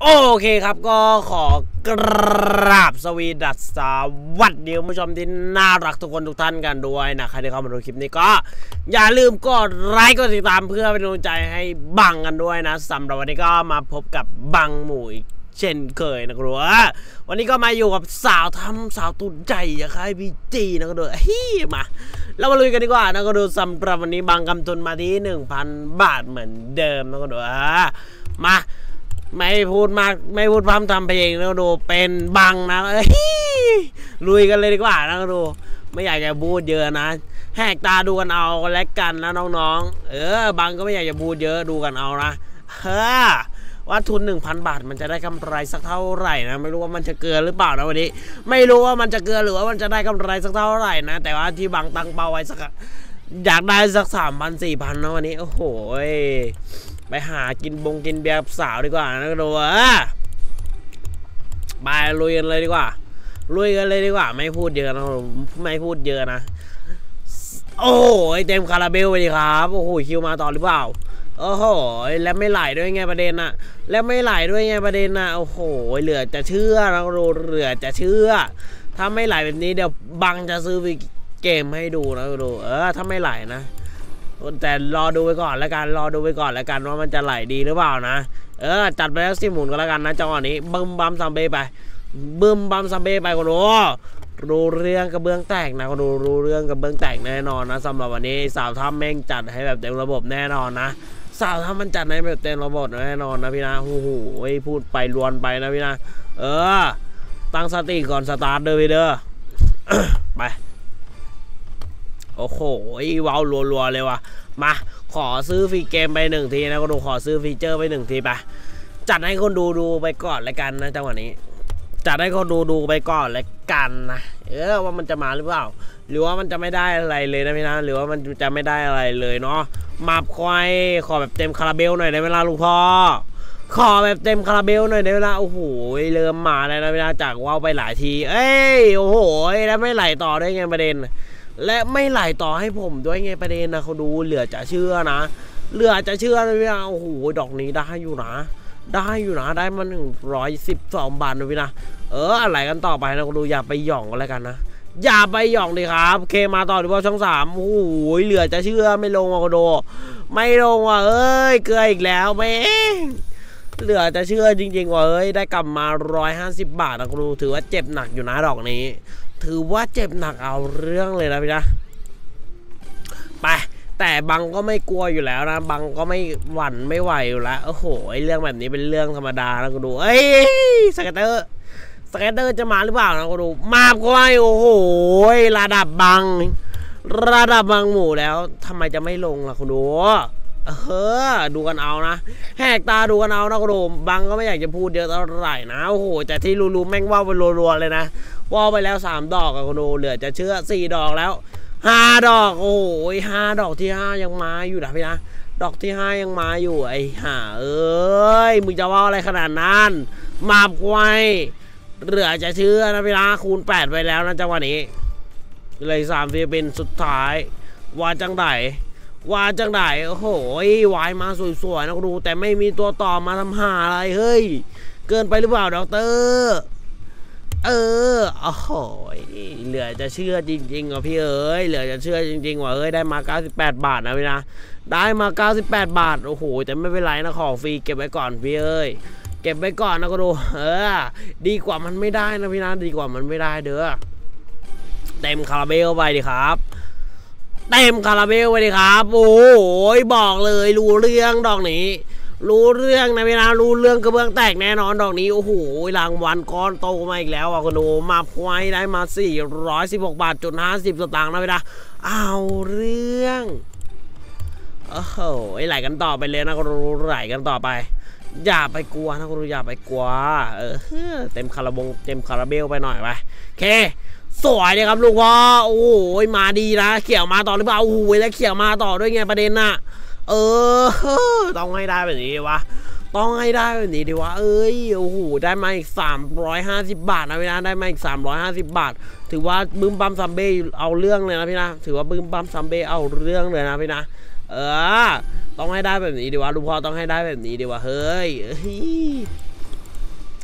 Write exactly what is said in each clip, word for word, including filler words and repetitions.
โอเคครับก็ขอกราบสวีดัสสวัสดีคุณผู้ชมที่น่ารักทุกคนทุกท่านกันด้วยนะใครที่เข้ามาดูคลิปนี้ก็อย่าลืมกดไลค์กดติดตามเพื่อเป็นกำลังใจให้บังกันด้วยนะสำหรับวันนี้ก็มาพบกับบังหมู่อีกเช่นเคยนะครับวันนี้ก็มาอยู่กับสาวทำสาวตุ่นใจอย่าใครพี่จีนะครับดูเฮ้ยมาเรามาลุยกันดีกว่านะครับดูสำหรับวันนี้บังกำทุนมาที่ หนึ่งพัน บาทเหมือนเดิมนะครับดูมาไม่พูดมากไม่พูดพร่ำทำเพลงนะดูเป็นบังนะเอ้ยลุยกันเลยดีกว่านะดูไม่อยากจะพูดเยอะนะแหกตาดูกันเอาและกันนะน้องๆเออบังก็ไม่อยากจะพูดเยอะดูกันเอานะเฮ้อว่าทุน หนึ่งพัน บาทมันจะได้กำไรสักเท่าไหร่นะไม่รู้ว่ามันจะเกินหรือเปล่านะวันนี้ไม่รู้ว่ามันจะเกินหรือว่ามันจะได้กำไรสักเท่าไหร่นะแต่ว่าที่บังตั้งเป้าไว้สักอยากได้สัก สามพัน สี่พัน นะวันนี้โอ้โหไปหากินบงกินเบียร์สาวดีกว่านะดูอ่ะไปลุยกันเลยดีกว่าลุยกันเลยดีกว่าไม่พูดเยอะนะไม่พูดเยอะนะโอ้ยเต็มคาราเบลไปดิครับโอ้โหคิวมาต่อหรือเปล่าโอ้โหแล้วไม่ไหลด้วยไงประเด็นน่ะแล้วไม่ไหลด้วยไงประเด็นน่ะโอ้โหเหลือจะเชื่อนะดูเหลือจะเชื่อถ้าไม่ไหลแบบนี้เดี๋ยวบังจะซื้อเกมให้ดูนะดูเออถ้าไม่ไหลนะแต่รอดูไปก่อนแล้วกันรอดูไปก่อนแล้วกันว่ามันจะไหลดีหรือเปล่านะเออจัดไปแล้วสิหมุนก็แล้วกันนะจังหวะนี้บึ้มบัมซัมเบ้ไปบึ้มบัมซัมเบ้ไปก็รู้รู้เรื่องกระเบื้องแตกนะก็ดูรู้เรื่องกระเบื้องแตกแน่นอนนะสำหรับวันนี้สาวทำแม่งจัดให้แบบเต็มระบบแน่นอนนะสาวทำมันจัดให้แบบเต็มระบบแน่นอนนะพี่นะโอ้โหพูดไปลวนไปนะพี่นะเออตั้งสติก่อนสตาร์ทเด้อพี่เด้อ ไปโอ้โหว้าวรัวๆเลยว่ะมาขอซื้อฟรีเกมไปหนึ่งทีนะก็ดูขอซื้อฟีเจอร์ไปหนึ่งทีไปจัดให้คนดูดูไปก่อนแล้วกันนะจังหวะนี้จัดให้คนดูดูไปก่อนแล้วกันนะเออว่ามันจะมาหรือเปล่าหรือว่ามันจะไม่ได้อะไรเลยนะพี่นะหรือว่ามันจะไม่ได้อะไรเลยเนาะมาควายขอแบบเต็มคาราเบลหน่อยในเวลาลุงพ่อขอแบบเต็มคาราเบลหน่อยในเวลาโอ้โหเริ่มมาแล้วนะพี่นะจากว้าวไปหลายทีเอ้ยโอ้โหแล้วไม่ไหลต่อได้ไงประเด็นและไม่ไหลต่อให้ผมด้วยไงประเด็นนะเขาดูเหลือจะเชื่อนะเหลือจะเชื่อนะพี่นะโอ้โหดอกนี้ได้อยู่นะได้อยู่นะได้มาหนึ่งร้อยสิบสองบาทนะพี่นะเอออะไรกันต่อไปนะเขาดูอย่าไปหย่องกันแล้วกันนะอย่าไปหย่องดิครับเคมาต่อหรือว่าช่องสามโอ้โหเหลือจะเชื่อไม่ลงอ่ะเขาดูไม่ลงว่ะเอ้ยเกลืออีกแล้วแม่เหลือจะเชื่อจริงๆว่าเอ้ยได้กลับมาร้อยห้าสิบบาทนะเขาดูถือว่าเจ็บหนักอยู่นะดอกนี้ถือว่าเจ็บหนักเอาเรื่องเลยนะพี่นะไปแต่บังก็ไม่กลัวอยู่แล้วนะบังก็ไม่หวั่นไม่ไหวอยู่แล้วโอ้โหเรื่องแบบนี้เป็นเรื่องธรรมดานะก็ดูเอ้ยสเก็ตเตอร์สเก็ตเตอร์จะมาหรือเปล่านะก็ดูมาก็ไม่โอ้โหระดับบังระดับบังหมู่แล้วทำไมจะไม่ลงล่ะคุณดูเออดูกันเอานะแหกตาดูกันเอานะคุณดูบังก็ไม่อยากจะพูดเยอะเท่าไหร่นะโอ้โหแต่ที่รู้ๆแม่งว่าไปรัวๆเลยนะว่าไปแล้วสามดอกอะคุณดูเหลือจะเชื่อสี่ดอกแล้วห้าดอกโอ้ยห้าดอกที่ห้ายังมาอยู่นะพี่นะดอกที่ห้ายังมาอยู่ไอ้ห่าเอ้ยมึงจะว่าอะไรขนาดนั้นมาบไว้เหลือจะเชื่อนะพี่นะคูณแปดไปแล้วนะจังหวะนี้เลยสามฟิลิปปินส์สุดท้ายว่าจังไดว่าจังไดโอ้โหวายมาสวยๆนะดูแต่ไม่มีตัวต่อมาทำหาอะไรเฮ้ยเกินไปหรือเปล่าดอกเตอร์เออโอ้โหเหลือจะเชื่อจริงๆอ่ะพี่เอ้ยเหลือจะเชื่อจริงๆว่าเอ้ยได้มาเก้าสิบแปดบาทนะพี่นะได้มาเก้าสิบแปดบาทโอ้โหแต่ไม่เป็นไรนะของฟรีเก็บไว้ก่อนพี่เอ้ยเก็บไว้ก่อนนะก็ดูเออดีกว่ามันไม่ได้นะพี่นะดีกว่ามันไม่ได้เด้อเต็มคาราเบลไปดิครับเต็มคาราเบลไปดิครับโอ้ยบอกเลยรู้เรื่องดอกนี้รู้เรื่องนะพี่นะรู้เรื่องกระเบื้องแตกแน่นอนดอกนี้โอ้โหรางวัลก้อนโตมาอีกแล้วอ่ะคุณดูมาพวยได้มาสี่ร้อยสิบหกบาทจุดห้าสิบสตางค์นะพี่นะเอาเรื่องโอ้โหไหลกันต่อไปเลยนะคุณดูไหลกันต่อไปอย่าไปกลัวนะคุณดูอย่าไปกลัวเออเต็มคาราบงเต็มคาราเบลไปหน่อยไปโอเคสวยเลยครับลูกพ่อโอ้โหมาดีนะเขี่ยวมาต่อหรือเปล่าโอ้โหแล้วเขี่ยวมาต่อด้วยไงประเด็นน่ะเออต้องให้ได้แบบนี้วะต้องให้ได้แบบนี้ดีวะเอ้ยโอ้โหได้มาอีกสามร้อยห้าสิบบาทนะพี่นะได้มาอีกสามร้อยห้าสิบบาทถือว่าบึ้มบัมซัมเบ้เอาเรื่องเลยนะพี่นะถือว่าบึ้มบัมซัมเบ้เอาเรื่องเลยนะพี่นะเออต้องให้ได้แบบนี้ดีวะลูกพ่อต้องให้ได้แบบนี้ดีวะเฮ้ย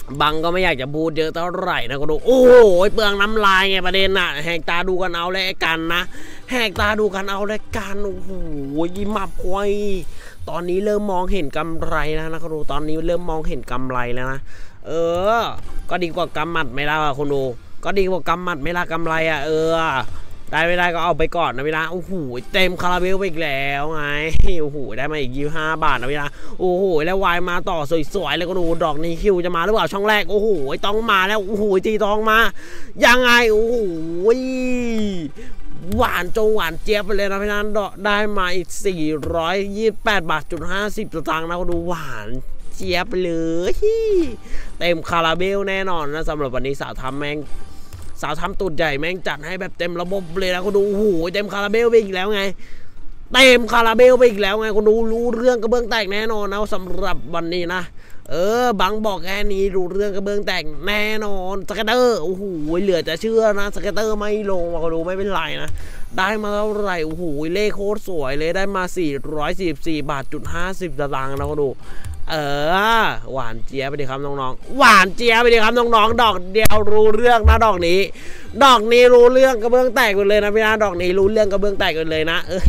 บังก็ไม่อยากจะพูดเยอะเท่าไหร่นะก็ดูโอ้โหเปลืองน้ำลายไงประเด็นน่ะแหกตาดูกันเอาเลยกันนะแหกตาดูกันเอาเลยกันโอ้โหยิ้มมาพวยตอนนี้เริ่มมองเห็นกำไรแล้วนะก็ดูตอนนี้เริ่มมองเห็นกำไรแล้วนะเออก็ดีกว่ากำหมัดไม่ล่ะคุณดูก็ดีกว่ากำหมัดไม่ล่ะกำไรอ่ะเออได้ไม่ได้ก็เอาไปก่อนนะเวลาโอ้โหเต็มคาราเบลไปอีกแล้วไงโอ้โหได้มาอีกยี่สิบห้าบาทนะเวลาโอ้โหแล้ววายมาต่อสวยๆแล้วก็ดูดอกนี้คิวจะมาหรือเปล่าช่องแรกโอ้โหต้องมาแล้วโอ้โหตีทองมายังไงโอ้โหหวานจงหวานเจี๊ยบไปเลยนะพี่นันได้มาอีกสี่ร้อยยี่สิบแปดบาทจุดห้าสิบสตางค์นะก็ดูหวานเจี๊ยบไปเลยเต็มคาราเบลแน่นอนนะสำหรับวันนี้สาวทำแม่งสาวทำตูดใหญ่แม่งจัดให้แบบเต็มระบบเลยนะคุณดูโอ้โหเต็มคาราเบลไปอีกแล้วไงเต็มคาราเบลไปอีกแล้วไงคุณดูรู้เรื่องกระเบื้องแตกแน่นอนนะสำหรับวันนี้นะเออบังบอกแค่นี้รู้เรื่องกระเบื้องแตกแน่นอนสเก็ตเตอร์โอ้โหเหลือจะเชื่อนะสเก็ตเตอร์ไม่ลงมาคุณดูไม่เป็นไรนะได้มาเท่าไหร่โอ้โหเลขโคตรสวยเลยได้มาสี่ร้อยสี่สิบสี่บาทจุดห้าสิบสตางค์นะคุณดูเออหวานเจี๊ยบไปดิครับน้องๆหวานเจี๊ยบไปดิครับน้องๆดอกเดียวรู้เรื่องนะดอกนี้ดอกนี้รู้เรื่องกระเบื้องแตกกันเลยนะพี่นะดอกนี้รู้เรื่องกระเบื้องแตกกันเลยนะเออ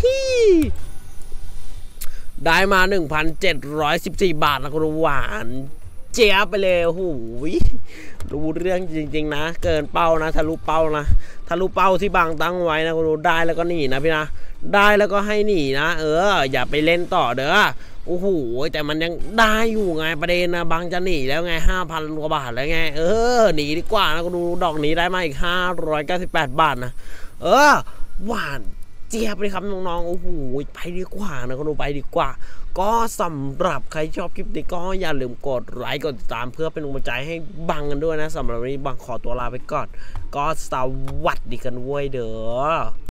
ได้มา หนึ่งพันเจ็ดร้อยสิบสี่ บาทนะคุณหวานเจี๊ยบไปเลยโอ้โหรู้เรื่องจริงๆนะเกินเป้านะทะลุเป้านะทะลุเป้าที่บางตั้งไว้นะคุณได้แล้วก็หนีนะพี่นะได้แล้วก็ให้หนีนะเอออย่าไปเล่นต่อเด้อโอ้โหแต่มันยังได้อยู่ไงประเด็นนะบางจะหนีแล้วไงห้าพันกว่าบาทแล้วไงเออหนีดีกว่านะคุณดูดอกนี้ได้มาอีกห้าร้อยเก้าสิบแปดบาทนะเออหวานเจี๊ยบเลยครับน้องๆโอ้โหไปดีกว่านะคุณดูไปดีกว่าก็สำหรับใครชอบคลิปนี้ก็อย่าลืมกดไลค์กดติดตามเพื่อเป็นกำลังใจให้บังกันด้วยนะสำหรับวันนี้บังขอตัวลาไปก่อนก็สวัสดีกันเว้ยเด้อ